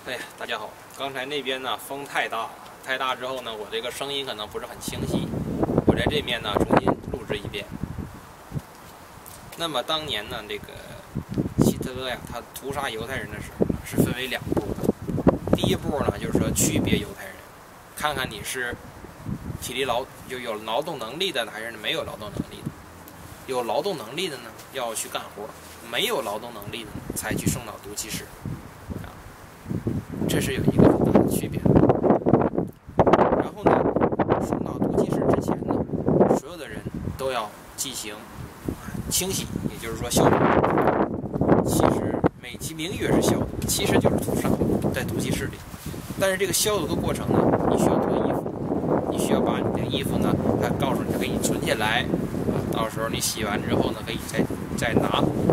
哎呀，大家好！刚才那边呢风太大了，太大之后呢，我这个声音可能不是很清晰。我在这面呢重新录制一遍。那么当年呢，这个希特勒呀，他屠杀犹太人的时候呢，是分为两步的。第一步呢，就是说区别犹太人，看看你是体力就有劳动能力的，还是没有劳动能力的。有劳动能力的呢，要去干活；没有劳动能力的呢，才去送到毒气室。这是有一个很大的区别。然后呢，送到毒气室之前呢，所有的人都要进行清洗，也就是说消毒。其实美其名曰是消毒，其实就是屠杀，在毒气室里。但是这个消毒的过程呢，你需要脱衣服，你需要把你的衣服呢，他告诉你可以存起来，到时候你洗完之后呢，可以再拿